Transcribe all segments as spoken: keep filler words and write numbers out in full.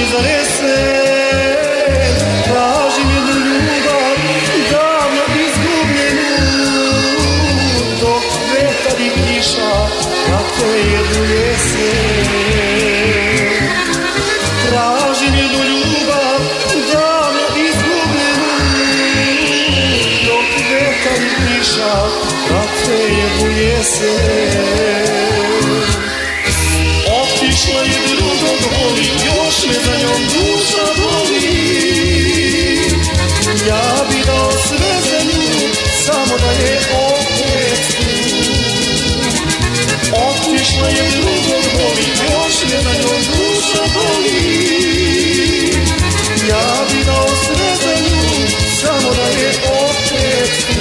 mi zanesen. Tražim jednu ljubav, davno izgubljenu, dok vetar i kiša prate jednu jesen. Tražim jednu ljubav, davno izgubljenu, dok vetar i kiša prate jednu jesen. Otišla je drugog voli, još me za njom duša boli. Ja bi dao sve za nju, samo da je opet tu. Otišla je drugog voli, još me za njom duša boli. Ja bi dao sve za nju, samo da je opet tu.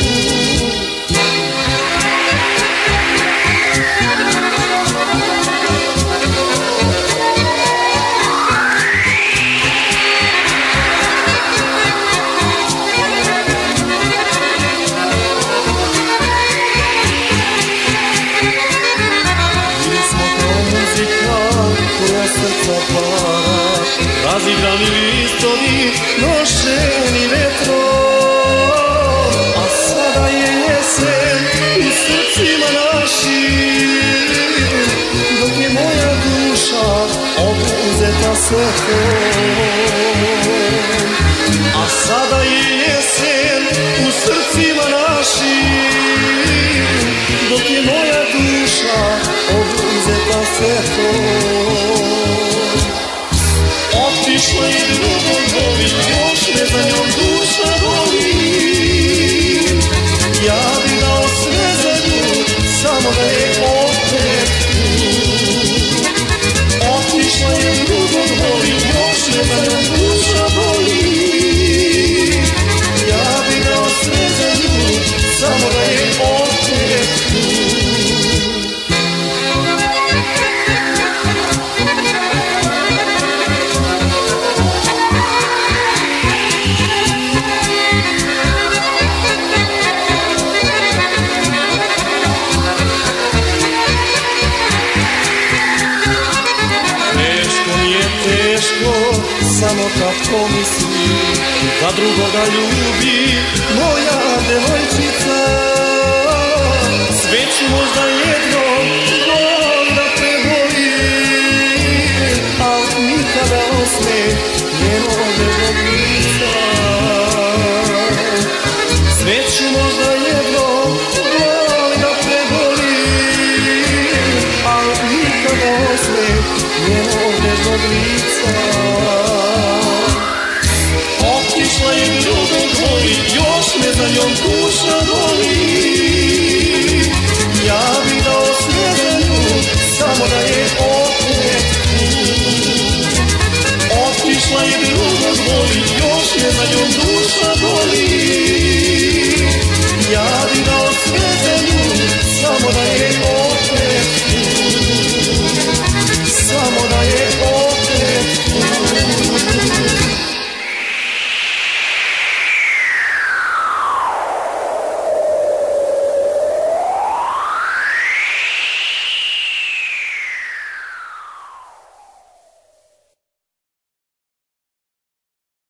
Razigrani listovi, nošeni vetrom, a sada je jesen u srcima našim, dok je moja duša oduzeta svetom. A sada je jesen u srcima našim, dok je moja duša oduzeta svetom. Otišla je drugog voli, još me za njom duša boli. Ja bi dao sve za nju, samo da je opet tu. Otišla je drugog voli, još me za njom duša boli. Ja bi dao sve za nju, samo da je opet tu. Samo kad pomislim da drugoga ljubi moja devojčica. Sve ću možda jednom bol da prebolim, al nikada osmeh njenog nežnog lica. Sve ću možda jednom bol da prebolim, al nikada osmeh njenog nežnog lica. Otišla je drugog voli, još me za njom duša boli. Ja bi dao sve za nju, samo da je